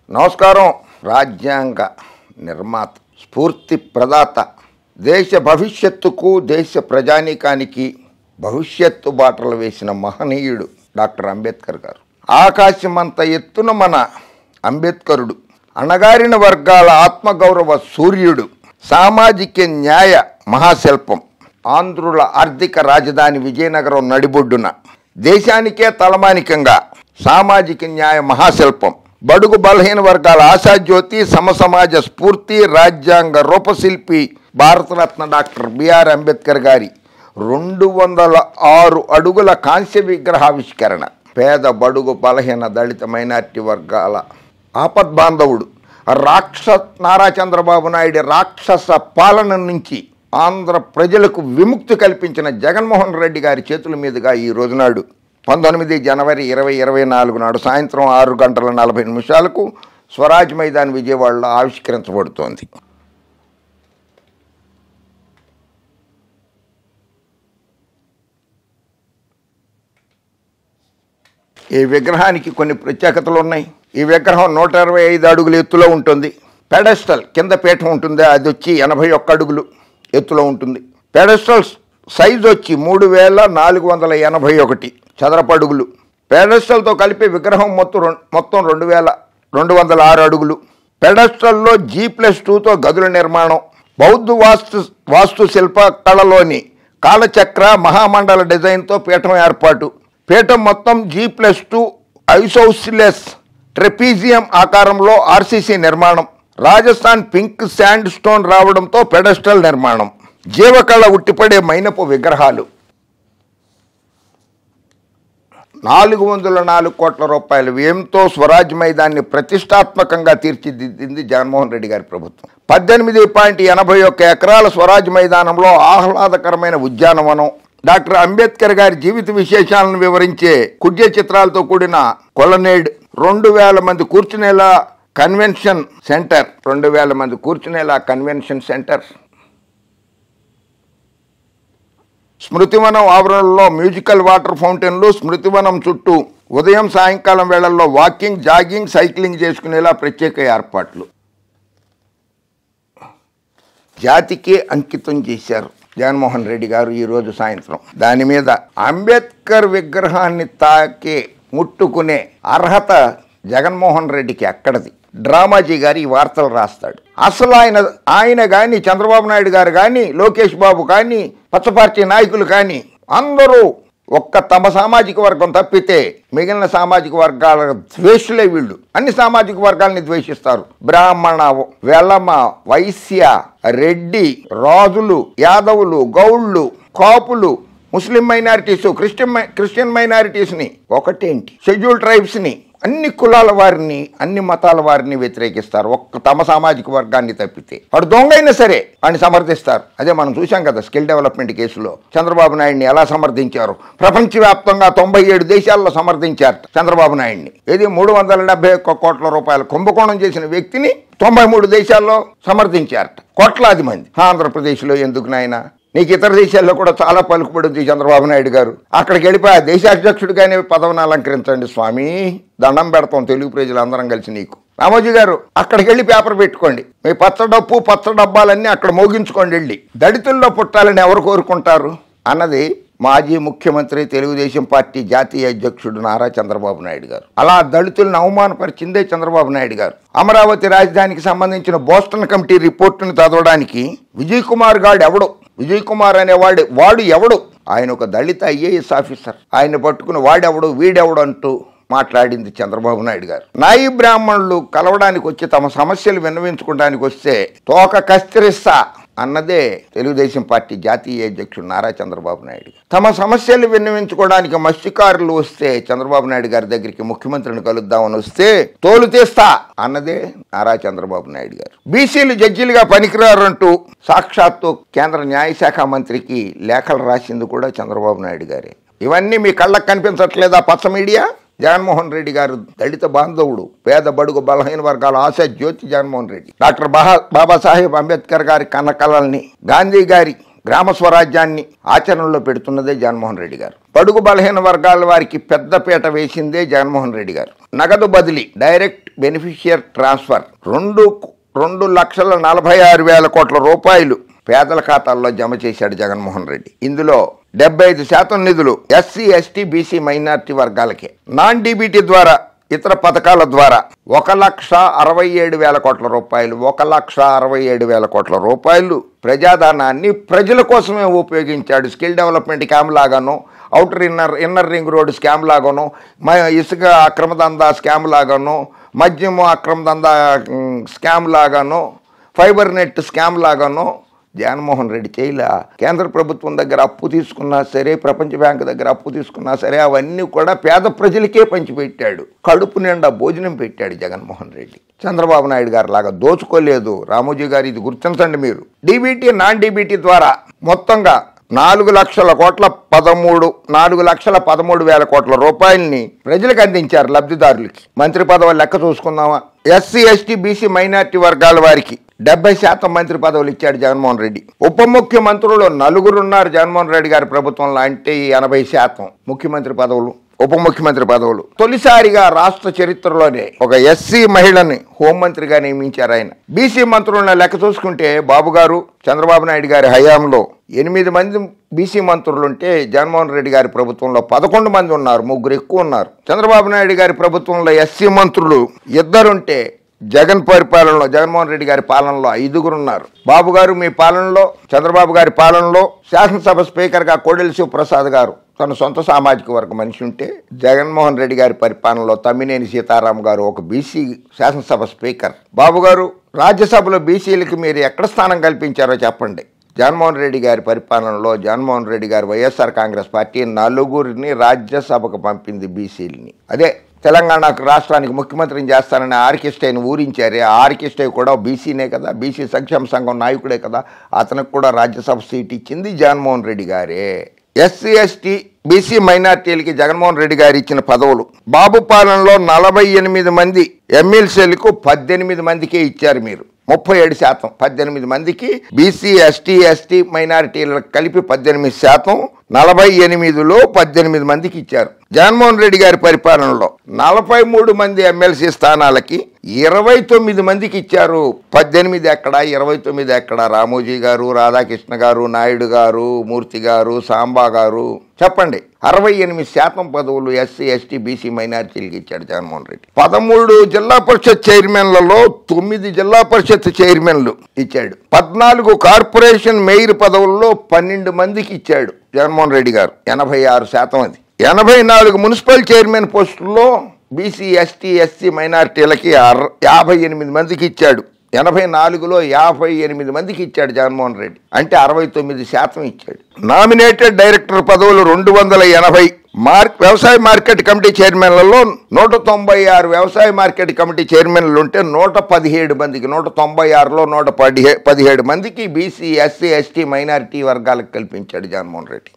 నమస్కారం. రాజ్యాంగ నిర్మాత, స్ఫూర్తి ప్రదాత, దేశ భవిష్యత్తుకు దేశ ప్రజానీకానికి భవిష్యత్తు బాటలు వేసిన మహనీయుడు డాక్టర్ అంబేద్కర్ గారు. ఆకాశమంత ఎత్తున మన అంబేద్కరుడు, అణగారిన వర్గాల ఆత్మగౌరవ సూర్యుడు, సామాజిక న్యాయ మహాశిల్పం, ఆంధ్రుల ఆర్థిక రాజధాని విజయనగరం నడిబొడ్డున దేశానికే తలమానికంగా సామాజిక న్యాయ మహాశిల్పం, బడుగు బలహీన వర్గాల ఆశాజ్యోతి, సమసమాజ స్ఫూర్తి, రాజ్యాంగ రూపశిల్పి భారతరత్న డాక్టర్ బిఆర్ అంబేద్కర్ గారి 206 అడుగుల కాంస్య విగ్రహావిష్కరణ పేద బడుగు బలహీన దళిత మైనారిటీ వర్గాల ఆపద్బాంధవుడు, నారా చంద్రబాబు నాయుడు రాక్షస పాలన నుంచి ఆంధ్ర ప్రజలకు విముక్తి కల్పించిన జగన్మోహన్ రెడ్డి గారి చేతుల మీదుగా ఈ రోజునాడు 19 జనవరి 2024 నాడు సాయంత్రం 6:40 స్వరాజ్ మైదాన్ విజయవాడలో ఆవిష్కరించబడుతోంది. ఈ విగ్రహానికి కొన్ని ప్రత్యేకతలు ఉన్నాయి. ఈ విగ్రహం 125 అడుగుల ఎత్తులో ఉంటుంది. పెడెస్టల్ కింద పీఠం ఉంటుంది, అది వచ్చి 81 అడుగులు ఎత్తులో ఉంటుంది. పెడెస్టల్ సైజు వచ్చి 3481 చదరపు అడుగులు. పెడెస్టల్తో కలిపి విగ్రహం మొత్తం 2206 అడుగులు. పెడెస్టల్లో G+2తో గదుల నిర్మాణం, బౌద్ధ వాస్తు శిల్ప కళలోని కాలచక్ర మహామండల డిజైన్తో పీఠం ఏర్పాటు. పీఠం మొత్తం G+2 ఐసోసిలెస్ ట్రెపీజియం ఆకారంలో RCC నిర్మాణం. రాజస్థాన్ పింక్ శాండ్ స్టోన్ రావడంతో పెడెస్టల్ నిర్మాణం. జీవకళ ఉట్టిపడే మైనపు విగ్రహాలు. 404 కోట్ల రూపాయల వ్యయంతో స్వరాజ్ మైదాన్ని ప్రతిష్టాత్మకంగా తీర్చిదిద్దింది జగన్మోహన్ రెడ్డి గారి ప్రభుత్వం. 18.81 ఎకరాల స్వరాజ్ మైదానంలో ఆహ్లాదకరమైన ఉద్యానవనం, డాక్టర్ అంబేద్కర్ గారి జీవిత విశేషాలను వివరించే కుడ్య చిత్రాలతో కూడిన కొలనేడ్, 2000 మంది కూర్చునేలా కన్వెన్షన్ సెంటర్, 2000 మంది కూర్చునేలా కన్వెన్షన్ సెంటర్. స్మృతివనం ఆవరణలో మ్యూజికల్ వాటర్ ఫౌంటైన్లు, స్మృతివనం చుట్టూ ఉదయం సాయంకాలం వేళల్లో వాకింగ్, జాగింగ్, సైక్లింగ్ చేసుకునేలా ప్రత్యేక ఏర్పాట్లు. జాతికి అంకితం చేశారు జగన్మోహన్ రెడ్డి గారు ఈరోజు సాయంత్రం. దాని మీద అంబేద్కర్ విగ్రహాన్ని ముట్టుకునే అర్హత జగన్మోహన్ రెడ్డికి ఎక్కడది? డ్రామాజీ గారు ఈ వార్తలు రాస్తాడు. అసలు ఆయన కానీ, చంద్రబాబు నాయుడు గారు కానీ, లోకేష్ బాబు కానీ, పచ్చపార్టీ నాయకులు కానీ అందరూ ఒక్క తమ సామాజిక వర్గం తప్పితే మిగిలిన సామాజిక వర్గాల ద్వేషులే వీళ్ళు. అన్ని సామాజిక వర్గాలని ద్వేషిస్తారు. బ్రాహ్మణ, వెలమ, వైశ్య, రెడ్డి, రాజులు, యాదవులు, గౌళ్ళు, కాపులు, ముస్లిం మైనారిటీస్, క్రిస్టియన్ మైనారిటీస్ని, ఒకటేంటి షెడ్యూల్ ట్రైబ్స్ని, అన్ని కులాల వారిని, అన్ని మతాల వారిని వ్యతిరేకిస్తారు ఒక్క తమ సామాజిక వర్గాన్ని తప్పితే. వాడు దొంగైనా సరే వాడిని సమర్థిస్తారు. అదే మనం చూసాం కదా స్కిల్ డెవలప్మెంట్ కేసులో చంద్రబాబు నాయుడిని ఎలా సమర్థించారు. ప్రపంచవ్యాప్తంగా 97 దేశాల్లో సమర్థించారు చంద్రబాబు నాయుడిని. ఏది 371 కోట్ల రూపాయల కుంభకోణం చేసిన వ్యక్తిని 93 దేశాల్లో సమర్థించారట కోట్లాది మంది. ఆంధ్రప్రదేశ్లో ఎందుకు నాయనా? నీకు ఇతర దేశాల్లో కూడా చాలా పలుకుబడింది చంద్రబాబు నాయుడు గారు. అక్కడికి వెళ్ళిపోయి ఆ దేశాధ్యక్షుడిగానే పదవిని అలంకరించండి స్వామి, దండం పెడతాం తెలుగు ప్రజలందరం కలిసి నీకు. రామోజీ గారు అక్కడికి వెళ్ళి పేపర్ పెట్టుకోండి, మీ పచ్చ డబ్బాలన్నీ అక్కడ మోగించుకోండి వెళ్ళి. దళితుల్లో పుట్టాలని ఎవరు కోరుకుంటారు అన్నది మాజీ ముఖ్యమంత్రి, తెలుగుదేశం పార్టీ జాతీయ అధ్యక్షుడు నారా చంద్రబాబు నాయుడు గారు. అలా దళితులను అవమానపరిచిందే చంద్రబాబు నాయుడు గారు. అమరావతి రాజధానికి సంబంధించిన బోస్టన్ కమిటీ రిపోర్టును చదవడానికి విజయ్ కుమార్ అనేవాడు ఎవడు? ఆయన ఒక దళిత IAS ఆఫీసర్. ఆయన పట్టుకుని వీడెవడు అంటూ మాట్లాడింది చంద్రబాబు నాయుడు గారు. నాయి బ్రాహ్మణులు కలవడానికి వచ్చి తమ సమస్యలు విన్నవించుకోవడానికి వస్తే తోక కత్తిరిస్తా అన్నదే తెలుగుదేశం పార్టీ జాతీయ అధ్యక్షుడు నారా చంద్రబాబు నాయుడు. తమ సమస్యలు విన్నవించుకోవడానికి మత్స్యకారులు వస్తే చంద్రబాబు నాయుడు గారి దగ్గరికి ముఖ్యమంత్రిని కలుద్దామని వస్తే తోలు తీస్తా అన్నదే నారా చంద్రబాబు నాయుడు గారు. బీసీలు జడ్జీలుగా పనికిరారంటూ సాక్షాత్తు కేంద్ర న్యాయశాఖ మంత్రికి లేఖలు రాసింది కూడా చంద్రబాబు నాయుడు గారే. ఇవన్నీ మీ కళ్ళకు కనిపించట్లేదా పచ్చ మీడియా? జగన్మోహన్ రెడ్డి గారు దళిత బాంధవుడు, పేద బడుగు బలహీన వర్గాల ఆశ జ్యోతి జగన్మోహన్ రెడ్డి. డాక్టర్ బాబాసాహెబ్ అంబేద్కర్ గారి కన్నకళల్ని, గాంధీ గారి గ్రామ స్వరాజ్యాన్ని ఆచరణలో పెడుతున్నదే జగన్మోహన్ రెడ్డి గారు. బడుగు బలహీన వర్గాల వారికి పెద్దపీట వేసిందే జగన్మోహన్ రెడ్డి గారు. నగదు బదిలీ డైరెక్ట్ బెనిఫిషియర్ ట్రాన్స్ఫర్ 2,46,40,000 కోట్ల రూపాయలు పేదల ఖాతాల్లో జమ చేశాడు జగన్మోహన్ రెడ్డి. ఇందులో 75% నిధులు ఎస్సీ, ఎస్టీ, బీసీ, మైనార్టీ వర్గాలకే. నాన్ డీబీటీ ద్వారా ఇతర పథకాల ద్వారా 1,67,000 కోట్ల రూపాయలు 1,67,000 కోట్ల రూపాయలు ప్రజాధనాన్ని ప్రజల కోసమే ఉపయోగించాడు. స్కిల్ డెవలప్మెంట్ క్యాంప్ లాగాను, outer inner ring road scam లాగాను, ఇసుక అక్రమదందా స్కామ్ లాగాను, మద్యము అక్రమదందా స్కామ్ లాగాను, ఫైబర్ నెట్ స్కామ్ లాగాను జగన్మోహన్ రెడ్డి చేయలే. కేంద్ర ప్రభుత్వం దగ్గర అప్పు తీసుకున్నా సరే, ప్రపంచ బ్యాంకు దగ్గర అప్పు తీసుకున్నా సరే, అవన్నీ కూడా పేద ప్రజలకే పంచిపెట్టాడు. కడుపు నిండా భోజనం పెట్టాడు జగన్మోహన్ రెడ్డి. చంద్రబాబు నాయుడు గారు లాగా దోచుకోలేదు. రామోజీ గారు ఇది గుర్తించండి మీరు. డీబీటీ, నాన్ డీబీటీ ద్వారా మొత్తంగా 4,13,000 కోట్ల రూపాయలని ప్రజలకు అందించారు, లబ్ధిదారులకి. మంత్రి పదవులు లెక్క చూసుకుందామా? ఎస్సీ, ఎస్టీ, బీసీ, మైనార్టీ వర్గాల వారికి 70% మంత్రి పదవులు ఇచ్చాడు జగన్మోహన్ రెడ్డి. ఉప ముఖ్యమంత్రులు 4 ఉన్నారు జగన్మోహన్ రెడ్డి గారి ప్రభుత్వంలో, అంటే 80% ముఖ్యమంత్రి పదవులు, ఉప ముఖ్యమంత్రి పదవులు. తొలిసారిగా రాష్ట్ర చరిత్రలోనే ఒక ఎస్సీ మహిళని హోంమంత్రిగా నియమించారు ఆయన. బీసీ మంత్రులను లెక్క చూసుకుంటే బాబు గారు, చంద్రబాబు నాయుడు గారి హయాంలో 8 మంది బీసీ మంత్రులుంటే జగన్మోహన్ రెడ్డి గారి ప్రభుత్వంలో 11 మంది ఉన్నారు, 3 ఎక్కువ ఉన్నారు. చంద్రబాబు నాయుడు గారి ప్రభుత్వంలో ఎస్సీ మంత్రులు 2 ఉంటే జగన్మోహన్ రెడ్డి గారి పాలనలో 5 ఉన్నారు. బాబు గారు మీ పాలనలో, చంద్రబాబు గారి పాలనలో శాసనసభ స్పీకర్గా కోడెల శివప్రసాద్ గారు తన సొంత సామాజిక వర్గ మనిషి ఉంటే, జగన్మోహన్ రెడ్డి గారి పరిపాలనలో తమ్మినేని సీతారాం గారు ఒక బీసీ శాసనసభ స్పీకర్. బాబు గారు రాజ్యసభలో బీసీలకి మీరు ఎక్కడ స్థానం కల్పించారో చెప్పండి. జగన్మోహన్ రెడ్డి గారి పరిపాలనలో జగన్మోహన్ రెడ్డి గారు వైఎస్ఆర్ కాంగ్రెస్ పార్టీ 4 రాజ్యసభకు పంపింది బీసీలని. అదే తెలంగాణకు రాష్ట్రానికి ముఖ్యమంత్రిని చేస్తానని ఆర్కెస్ట్రాని ఊరించారే, ఆ ఆర్కెస్ట్రా కూడా బీసీనే కదా, బీసీ సంక్షేమ సంఘం నాయకుడే కదా, అతనికి కూడా రాజ్యసభ సీట్ ఇచ్చింది జగన్మోహన్ రెడ్డి గారే. ఎస్సీ, ఎస్టీ, బీసీ, మైనార్టీలకి జగన్మోహన్ రెడ్డి గారు ఇచ్చిన పదవులు బాబు పాలనలో 48 మంది ఎమ్మెల్సీలకు 18 మందికే ఇచ్చారు మీరు. 37%, 18 మందికి బీసీ, ఎస్టీ, ఎస్టీ మైనారిటీలకు కలిపి 18%, 48లో 18 మందికి ఇచ్చారు. జగన్మోహన్ రెడ్డి గారి పరిపాలనలో 43 మంది ఎమ్మెల్సీ స్థానాలకి 29 మందికి ఇచ్చారు. 18 ఎక్కడ, 29 ఎక్కడ? రామోజీ గారు, రాధాకృష్ణ గారు, నాయుడు గారు, మూర్తి గారు, సాంబా గారు, చెప్పండి. 68% పదవులు ఎస్సీ, ఎస్టీ, బీసీ, మైనారిటీలకు ఇచ్చాడు జగన్మోహన్ రెడ్డి. 13 జిల్లా పరిషత్ చైర్మన్లలో 9 జిల్లా పరిషత్ చైర్మన్లు ఇచ్చాడు. 14 కార్పొరేషన్ మేయర్ పదవుల్లో 12 మందికి ఇచ్చాడు జగన్మోహన్ రెడ్డి గారు, 86%. అది 84 మున్సిపల్ చైర్మన్ పోస్టుల్లో బీసీ, ఎస్టీ, ఎస్సీ మైనారిటీలకి 58 మందికి ఇచ్చాడు. 84లో 58 మందికి ఇచ్చాడు జగన్మోహన్ రెడ్డి, అంటే 69% ఇచ్చాడు. నామినేటెడ్ డైరెక్టర్ పదవులు 280. వ్యవసాయ మార్కెట్ కమిటీ చైర్మన్లలో 196 వ్యవసాయ మార్కెట్ కమిటీ చైర్మన్లు ఉంటే 117 మందికి, 196లో 117 మందికి బీసీ, ఎస్సీ, ఎస్టీ, మైనారిటీ వర్గాలకు కల్పించాడు జగన్మోహన్ రెడ్డి.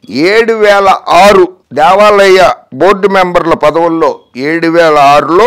7,006 దేవాలయ బోర్డు మెంబర్ల పదవుల్లో 7,006లో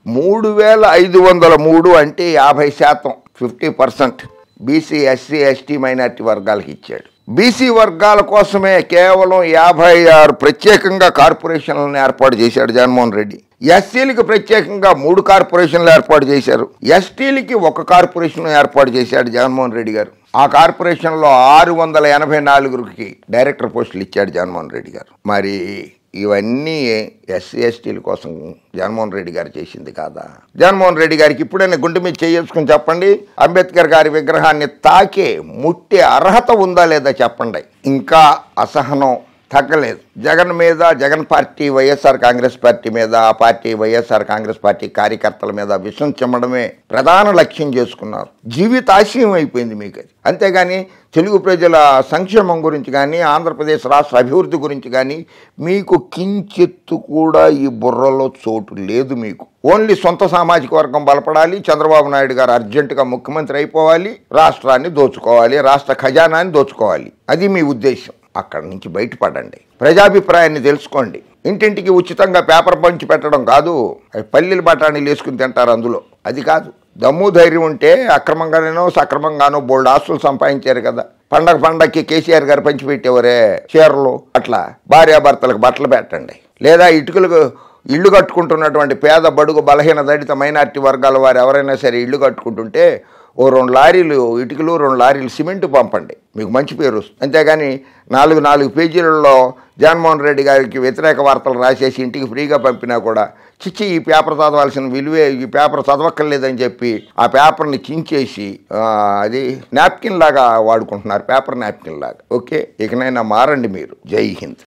3,503 అంటే 50%, 50% బీసీ, ఎస్సీ, ఎస్టీ, మైనారిటీ వర్గాలకు ఇచ్చాడు. బీసీ వర్గాల కోసమే కేవలం 56 ప్రత్యేకంగా కార్పొరేషన్లను ఏర్పాటు చేశాడు జగన్మోహన్ రెడ్డి. ఎస్సీలకు ప్రత్యేకంగా 3 కార్పొరేషన్లు ఏర్పాటు చేశారు. ఎస్టీలకి 1 కార్పొరేషన్ ఏర్పాటు చేశాడు జగన్మోహన్ రెడ్డి గారు. ఆ కార్పొరేషన్లో 684కి డైరెక్టర్ పోస్టులు ఇచ్చాడు జగన్మోహన్ రెడ్డి గారు. మరి ఇవన్నీ ఎస్సీ, ఎస్టీల కోసం జగన్మోహన్ రెడ్డి గారు చేసింది కాదా? జగన్మోహన్ రెడ్డి గారికి ఇప్పుడైనా గుండె మీద చేసుకుని చెప్పండి, అంబేద్కర్ గారి విగ్రహాన్ని తాకే ముట్టే అర్హత ఉందా లేదా చెప్పండి. ఇంకా అసహనం తగ్గలేదు జగన్ మీద, జగన్ పార్టీ వైఎస్ఆర్ కాంగ్రెస్ పార్టీ మీద, ఆ పార్టీ వైఎస్ఆర్ కాంగ్రెస్ పార్టీ కార్యకర్తల మీద విషం చెమ్మడమే ప్రధాన లక్ష్యం చేసుకున్నారు. జీవితాశయం అయిపోయింది మీకు అది. అంతేగాని తెలుగు ప్రజల సంక్షేమం గురించి కానీ, ఆంధ్రప్రదేశ్ రాష్ట్ర అభివృద్ధి గురించి కానీ మీకు కించెత్తు కూడా ఈ బుర్రలో చోటు లేదు. మీకు ఓన్లీ సొంత సామాజిక వర్గం బలపడాలి, చంద్రబాబు నాయుడు గారు అర్జెంటుగా ముఖ్యమంత్రి అయిపోవాలి, రాష్ట్రాన్ని దోచుకోవాలి, రాష్ట్ర ఖజానాన్ని దోచుకోవాలి, అది మీ ఉద్దేశం. అక్కడి నుంచి బయటపడండి, ప్రజాభిప్రాయాన్ని తెలుసుకోండి. ఇంటింటికి ఉచితంగా పేపర్ పంచి పెట్టడం కాదు, పల్లీలు బఠానీలు వేసుకుని తింటారు అందులో, అది కాదు. దమ్ము ధైర్యం ఉంటే అక్రమంగానో సక్రమంగానో బోల్డ్ ఆస్తులు సంపాదించారు కదా. పండగకి కేసీఆర్ గారు పంచిపెట్టేవారే చీరలు, అట్లా భార్యాభర్తలకు బట్టలు పెట్టండి, లేదా ఇటుకలకు ఇళ్ళు కట్టుకుంటున్నటువంటి పేద బడుగు బలహీన దళిత మైనారిటీ వర్గాల వారు ఎవరైనా సరే ఇళ్ళు కట్టుకుంటుంటే ఓ 2 లారీలు ఇటుకలు 2 లారీలు సిమెంట్ పంపండి, మీకు మంచి పేరు వస్తుంది. అంతేగాని 4 పేజీలలో జగన్మోహన్ రెడ్డి గారికి వ్యతిరేక వార్తలు రాసేసి ఇంటికి ఫ్రీగా పంపినా కూడా చిచ్చి ఈ పేపర్ చదవాల్సిన విలువే, ఈ పేపర్ చదవక్కర్లేదని చెప్పి ఆ పేపర్ని చించేసి అది నాప్కిన్ లాగా వాడుకుంటున్నారు, పేపర్ నాప్కిన్ లాగా. ఓకే, ఇకనైనా మారండి మీరు. జై హింద్.